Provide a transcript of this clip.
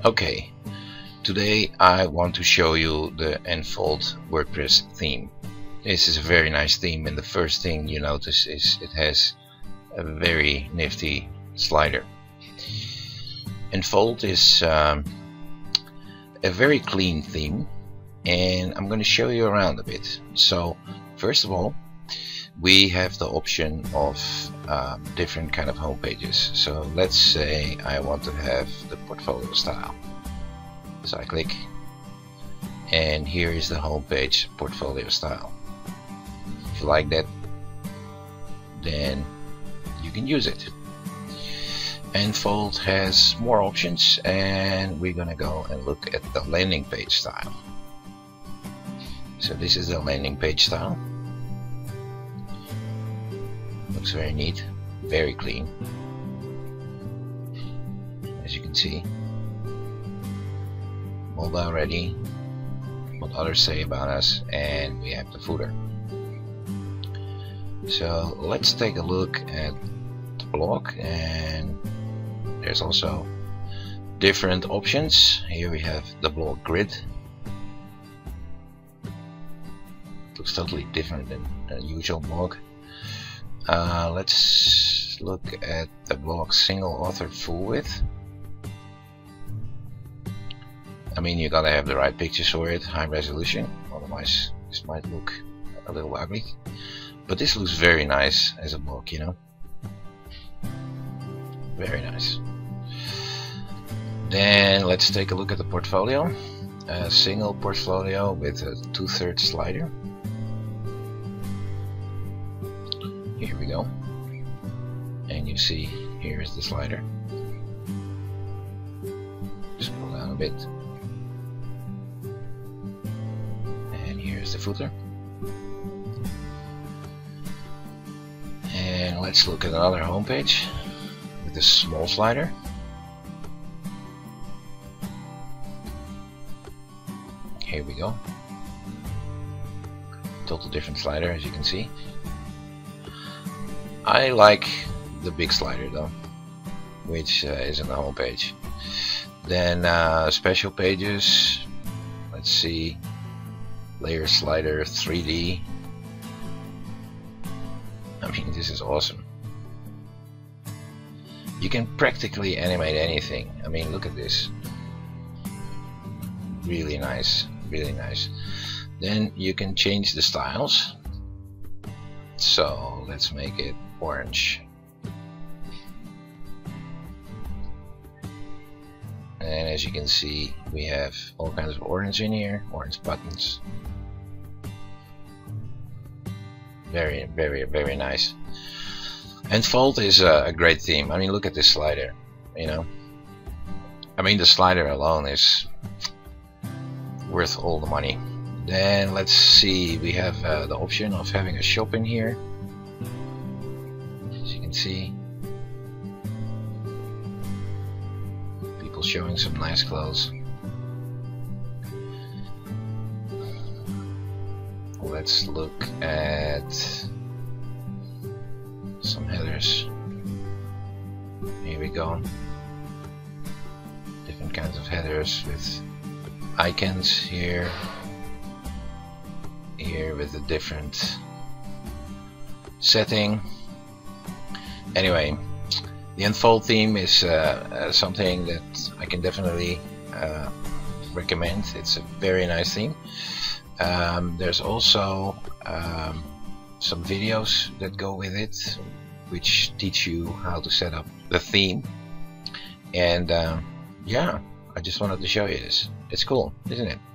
Okay, today I want to show you the Enfold WordPress theme. This is a very nice theme, and the first thing you notice is it has a very nifty slider. Enfold is a very clean theme, and I'm going to show you around a bit. So first of all, we have the option of different kind of home pages. So let's say I want to have the portfolio style. So I click, and here is the home page portfolio style. If you like that, then you can use it. Enfold has more options, and we're gonna go and look at the landing page style. So this is the landing page style. Looks very neat, very clean, as you can see. Mobile ready, what others say about us, and we have the footer. So let's take a look at the blog, and there's also different options. Here we have the blog grid. Looks totally different than a usual blog. Let's look at the blog single author full width. I mean, you gotta have the right pictures for it, high resolution, otherwise this might look a little ugly. But this looks very nice as a blog, you know. Very nice. Then let's take a look at the portfolio. A single portfolio with a 2/3 slider. Here we go, and you see here is the slider. Scroll down a bit, and here's the footer. And let's look at another home page with a small slider. Here we go. Total different slider, as you can see. I like the big slider though, which is on the home page. Then special pages, let's see, layer slider 3D. I mean, this is awesome. You can practically animate anything. I mean, look at this. Really nice, really nice. Then you can change the styles. So let's make it orange. And as you can see, we have all kinds of orange in here, orange buttons. Very, very, very nice. Enfold is a great theme. I mean, look at this slider, you know. I mean, the slider alone is worth all the money. Then let's see, we have the option of having a shop in here. As you can see, people showing some nice clothes. Let's look at some headers. Here we go. Different kinds of headers with icons here. Here with a different setting. Anyway, the Enfold theme is something that I can definitely recommend. It's a very nice theme. There's also some videos that go with it, which teach you how to set up the theme. And yeah, I just wanted to show you this. It's cool, isn't it?